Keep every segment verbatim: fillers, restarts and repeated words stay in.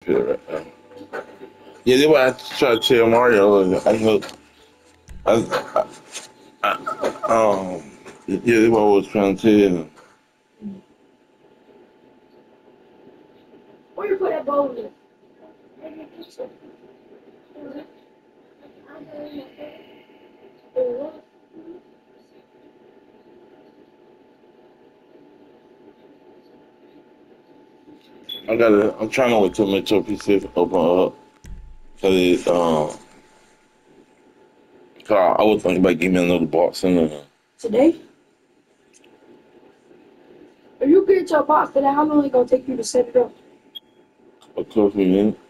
shit right now. Yeah, that's why I try to tell Mario. I know. I, I, I, um. Yeah, that's what I was trying to tell him. Where you put that bowl in? I gotta. I'm trying to wait till Metro P C open up. Cause it, um. Cause I, I was thinking about getting me another box and uh, Today? If you get your box today, how long it gonna take you to set it up? a couple minutes.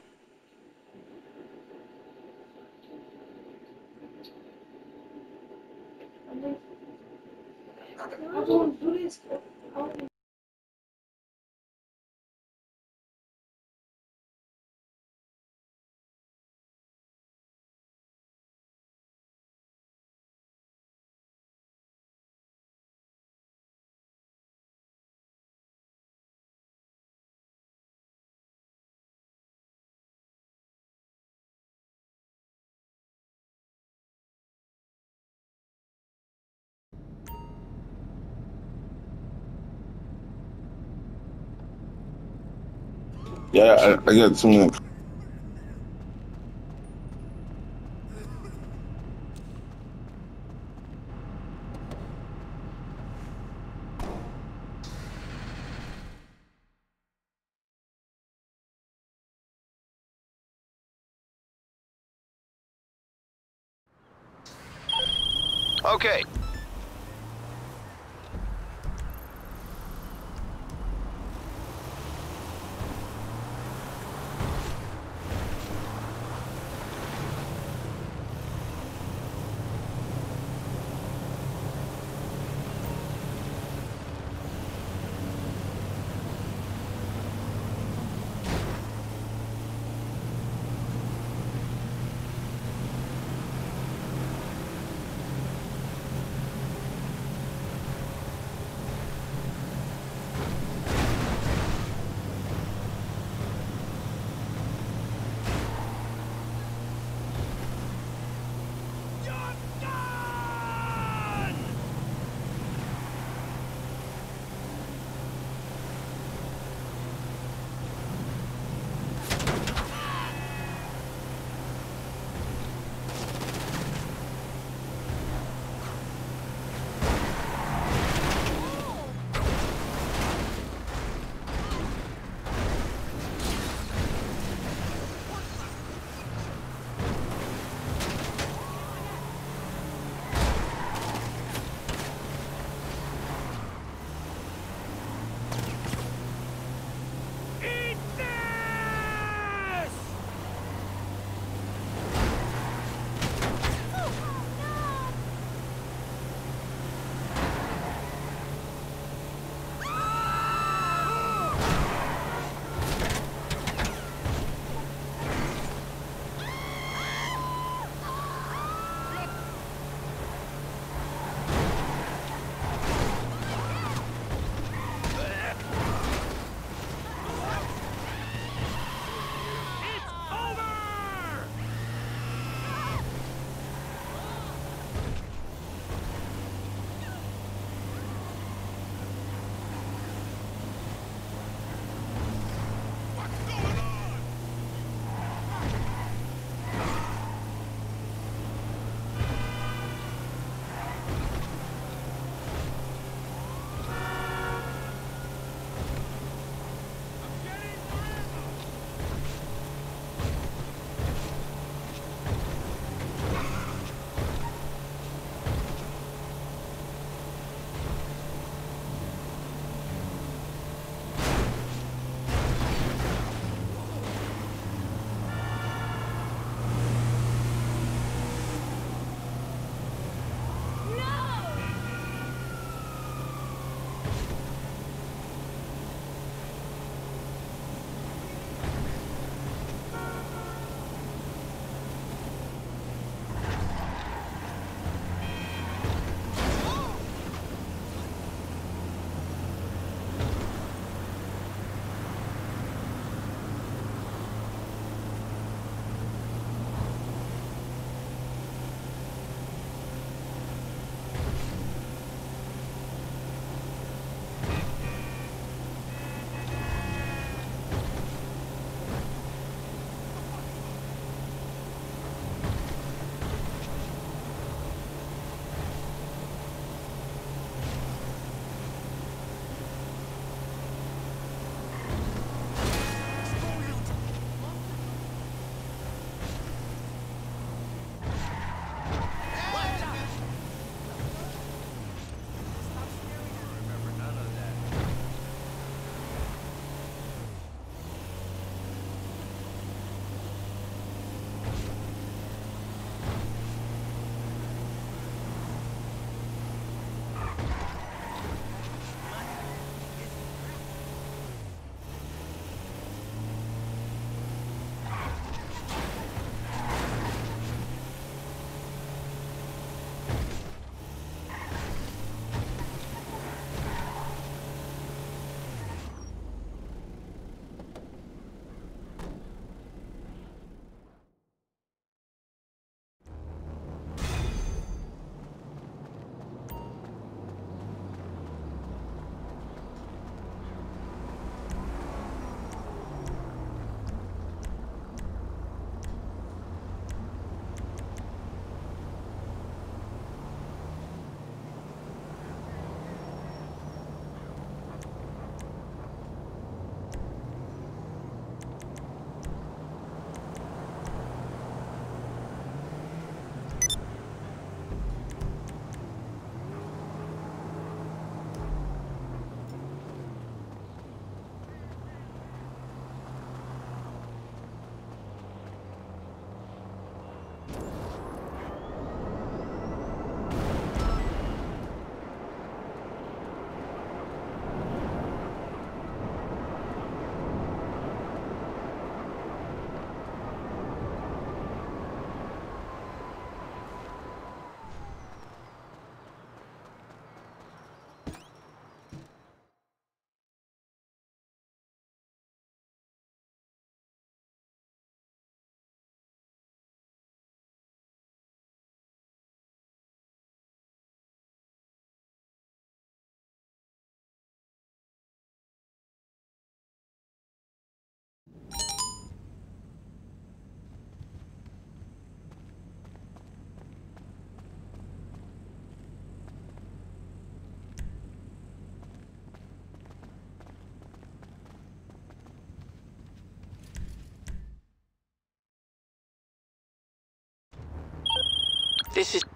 I want to do this. Yeah, I, I got two minutes. Okay. This is...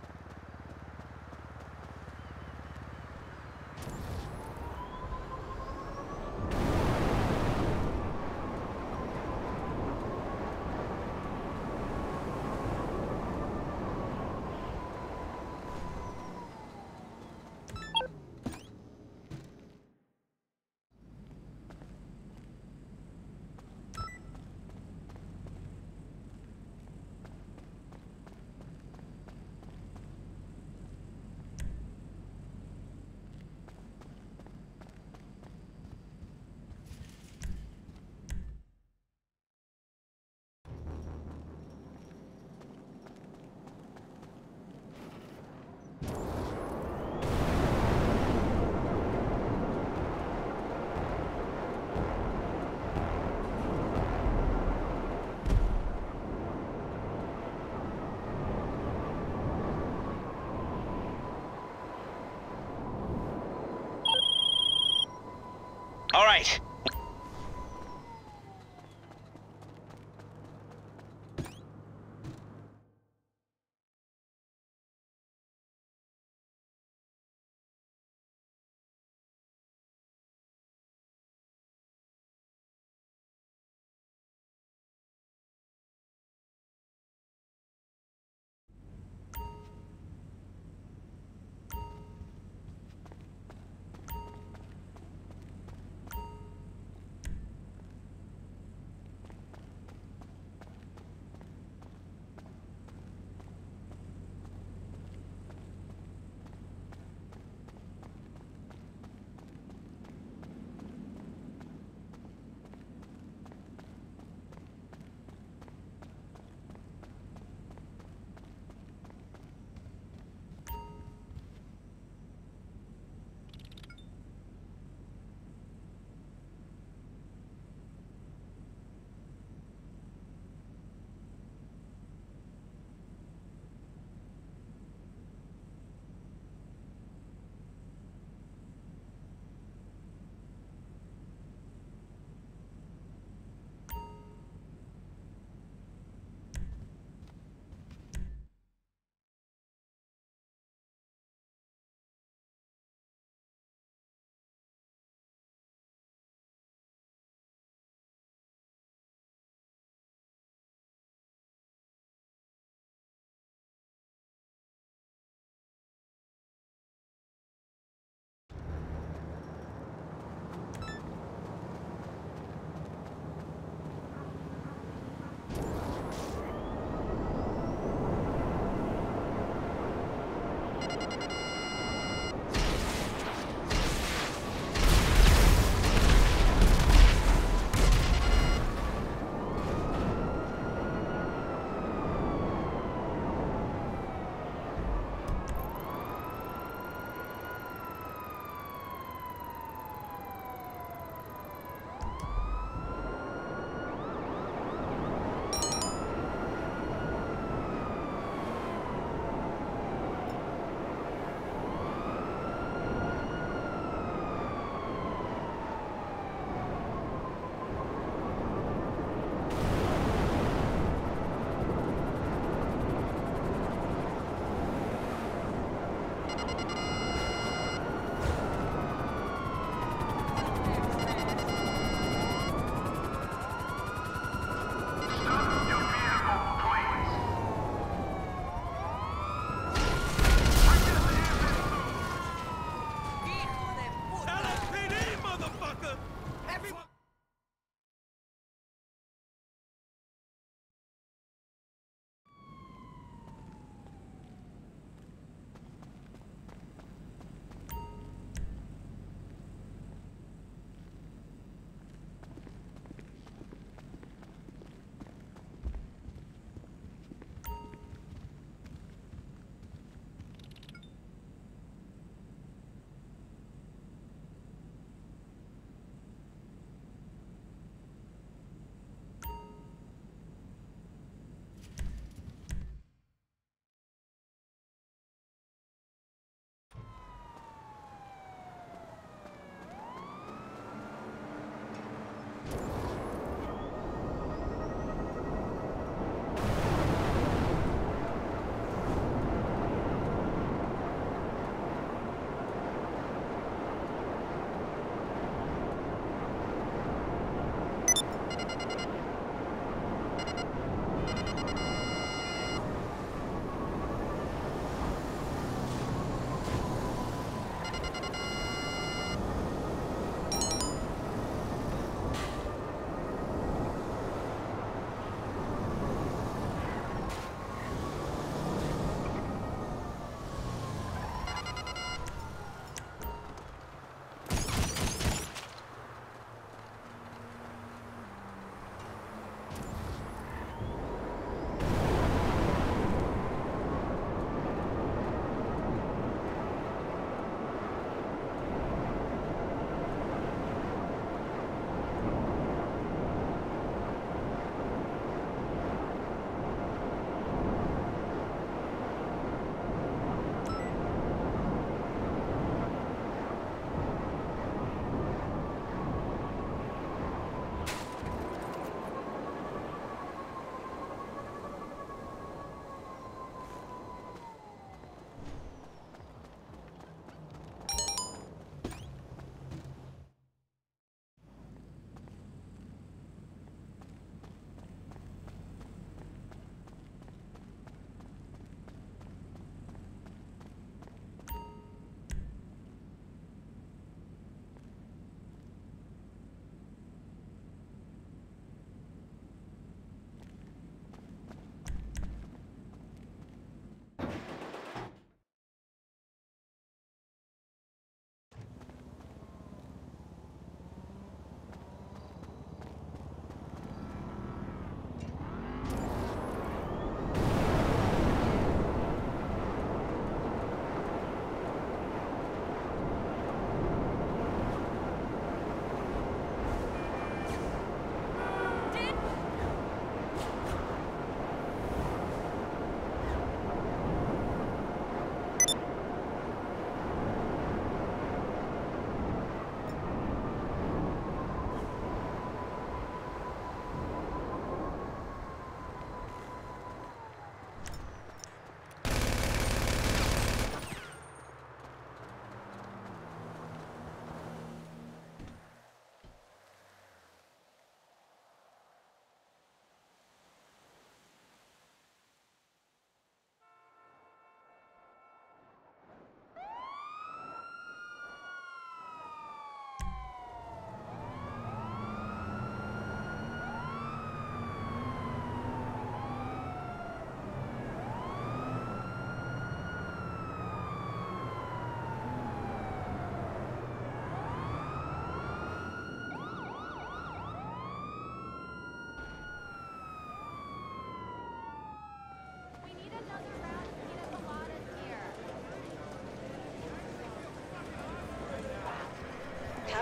All right.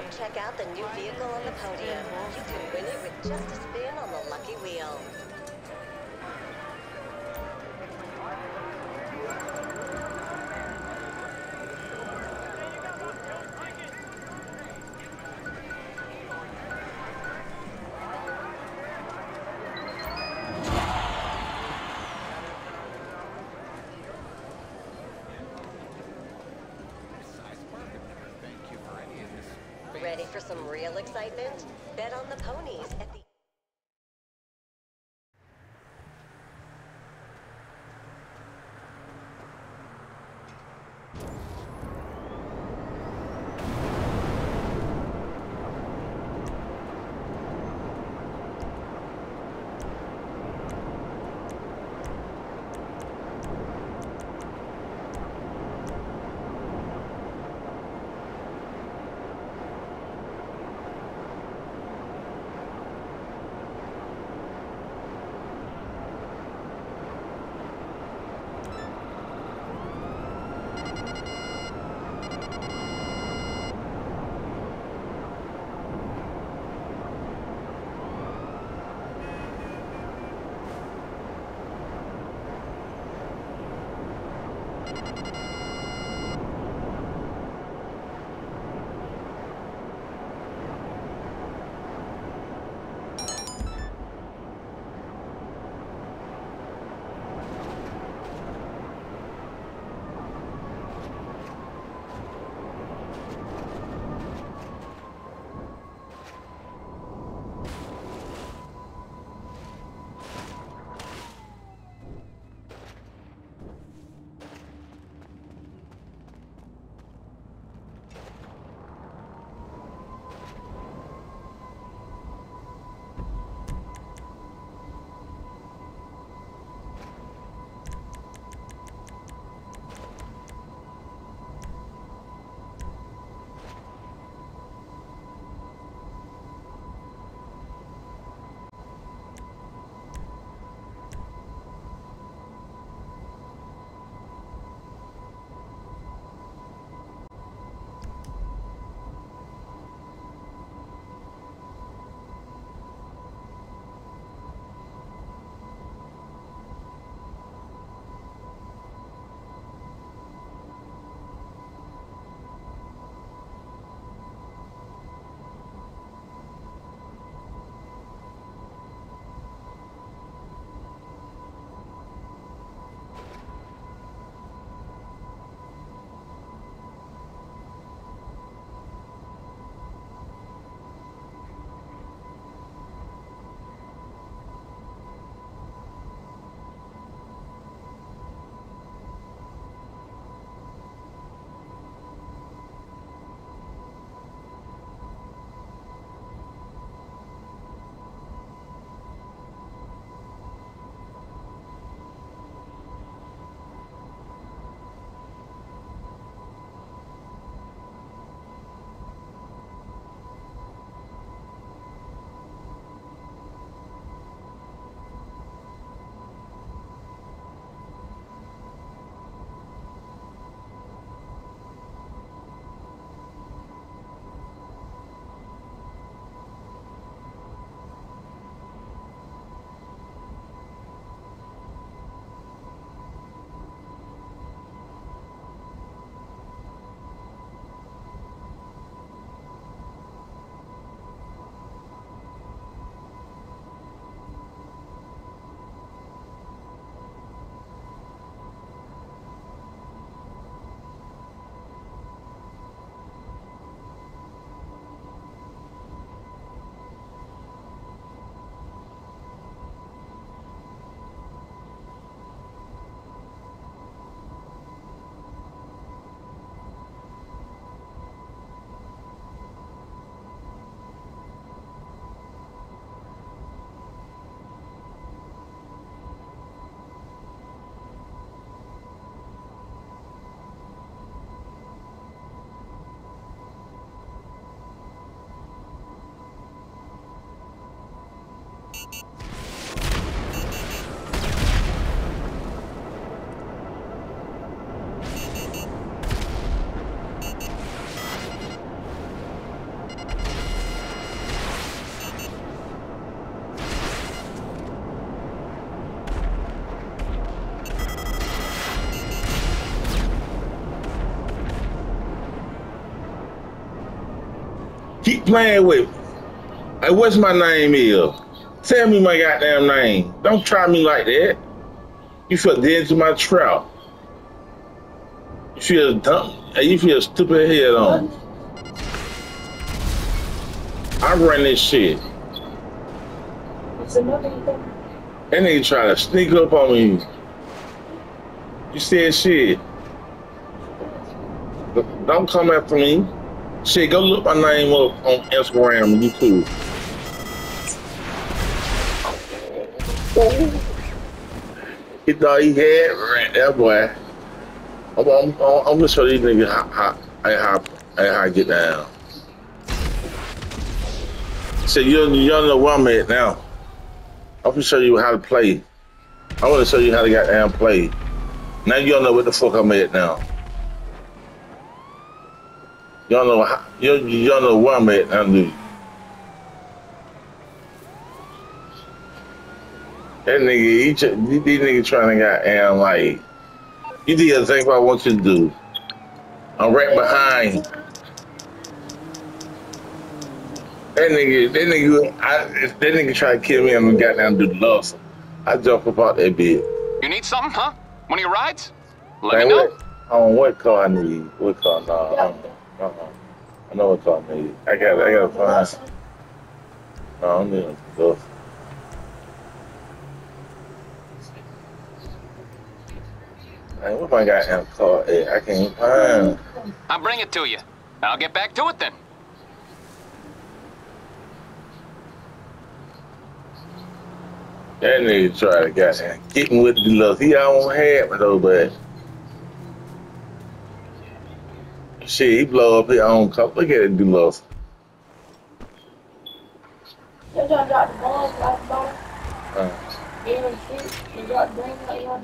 Check out the new vehicle on the podium. You can win it with just a spin on the lucky wheel. Ready for some real excitement? Bet on the ponies at the... playing with me. Hey, what's my name is? Tell me my goddamn name. Don't try me like that. You feel dead to my trap. You feel dumb. Hey, you feel stupid head on. I run this shit. It's another thing. That nigga try to sneak up on me. You said shit. Don't come after me. Shit, go look my name up on Instagram and YouTube. He thought he had right there, boy. I'm, I'm, I'm, I'm gonna show these niggas how, how, how, how I get down. Shit, you don't, you don't know where I'm at now. I'm gonna show you how to play. I wanna show you how to get down play. Now you don't know what the fuck I'm at now. You don't know how, you, you don't know where I'm at now, do you? That nigga, he, these niggas trying to get down like, you do the thing I want you to do. I'm right behind. That nigga, that nigga, I, that nigga try to kill me and got down to do the loss. I jump up out that bit. You need something, huh? One of your rides? Let Man, me know. what, on what car I need? What car? No, uh-uh. uh-uh. I know what car I need. I got, I gotta find. No, I don't need no stuff. Man, what my goddamn car at? I can't find. I'll bring it to you. I'll get back to it then. That nigga try to goddamn get me with the love. He don't have it though, but shit, he blow up his own car. Look at it, do love. They done dropped the balls like ball. Uh, And shit. They dropped the brain like that.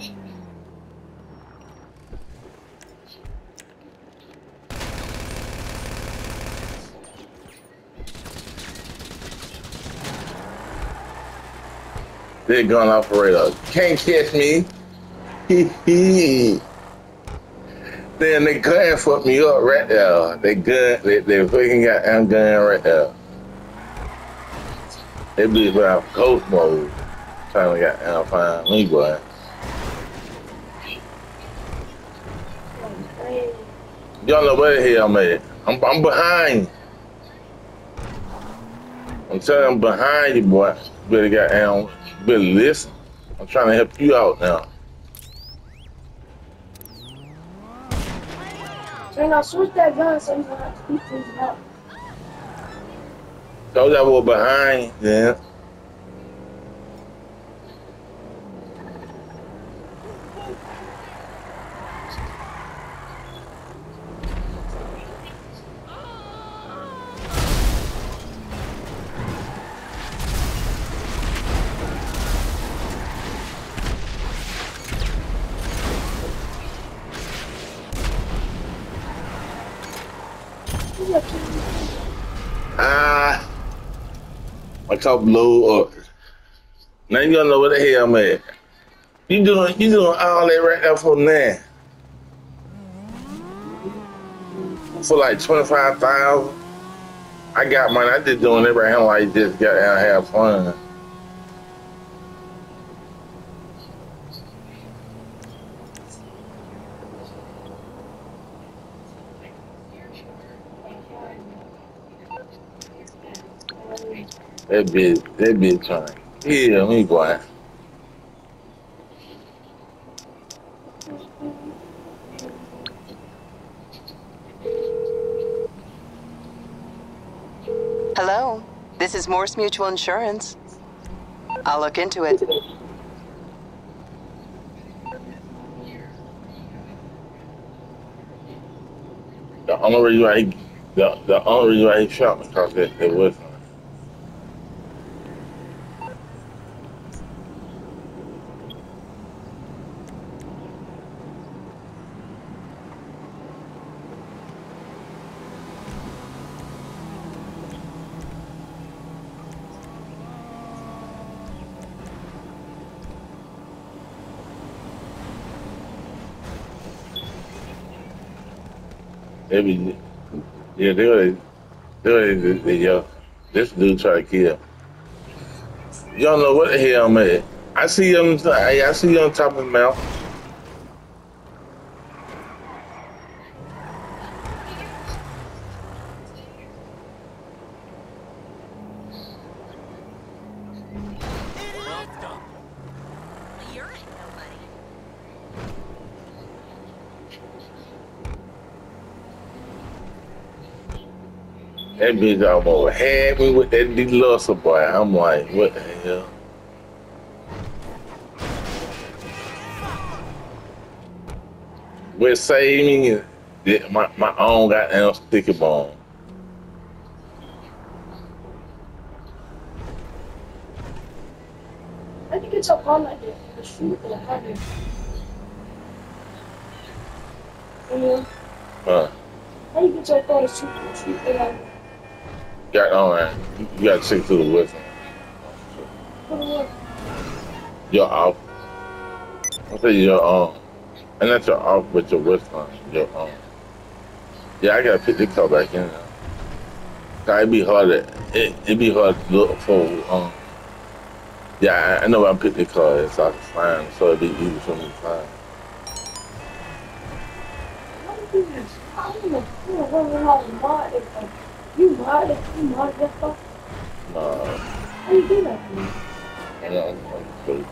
They're gun operator. Can't catch me. Hee hee. Then they gun fucked me up right there. They gun, they, they fucking got am gun right there. They be around ghost mode. Trying to get am find me, boy. Y'all know where the hell I'm at. I'm, I'm behind. I'm telling you, I'm behind you, boy. You better get down. You better listen. I'm trying to help you out now. So now switch that gun so you don't have to keep things out. Those that were behind, then. Ah, my car blew up. Now you don't know where the hell I'm at. You doing, you doing all that right there for now. For like twenty-five thousand. I got money. I just doing it right here like just got out and have fun. That bitch, that bitch trying to kill me, boy. Hello, this is Morse Mutual Insurance. I'll look into it. The only reason why he, the, the only reason why he shot me because it, it was. They be, yeah, they were, Dude, this, yo, this dude try to kill. You don't know what the hell I'm at. I see him. I, I see you on top of the mouth. That bitch almost had me with that deluxe boy. I'm like, what the hell? What saved me is that my, my own goddamn sticky bone. I think it's up on like that. The shoot that I have here. You know? Huh? How you get your phone to shoot the shoot that I have? Got on, man. You, you gotta check through the wisdom. For the what? You're off. I say you're on. And not your off, but your wisdom. You're on. Yeah, I gotta pick this car back in now. Cause it be hard to, it, it be hard to look for, um, yeah, I, I know I picked the car in, so I can find, so it'd be easy for me to find. How do you do this? I don't know. You know, running around and mod it. Like, you mod it. You mod that stuff. Nah, How do you do that? Man? I don't know.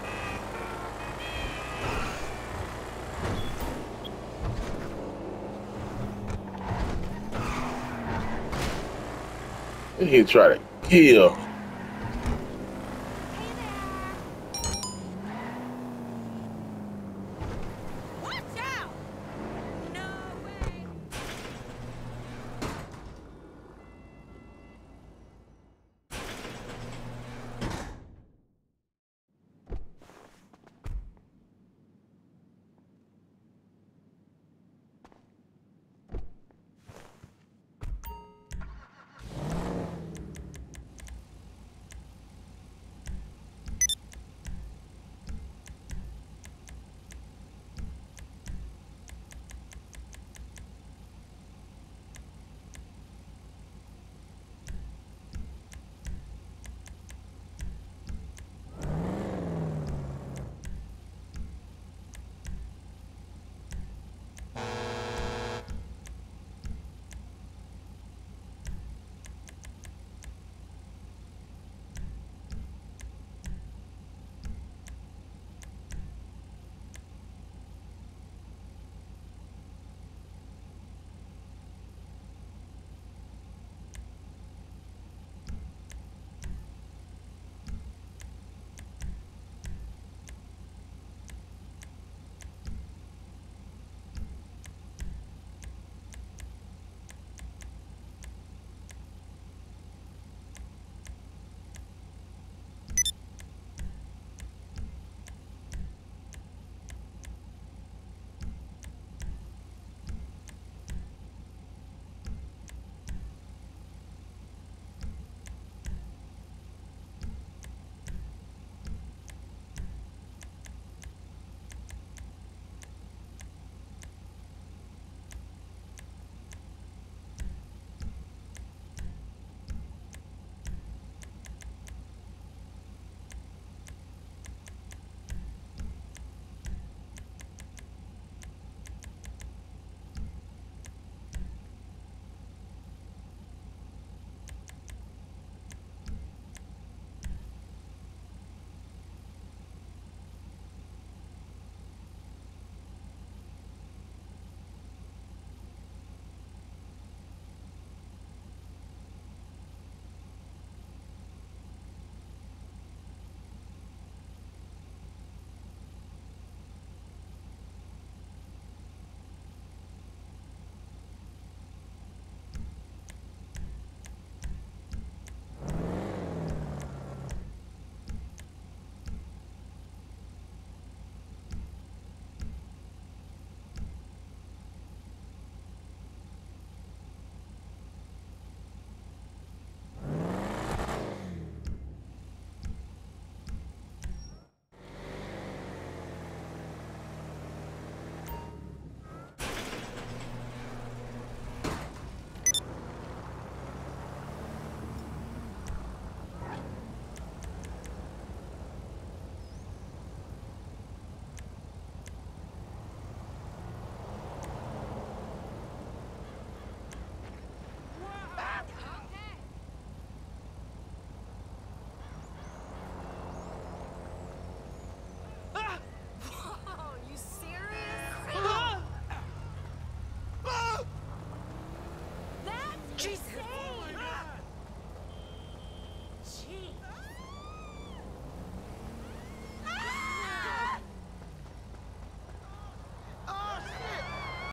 He try to kill.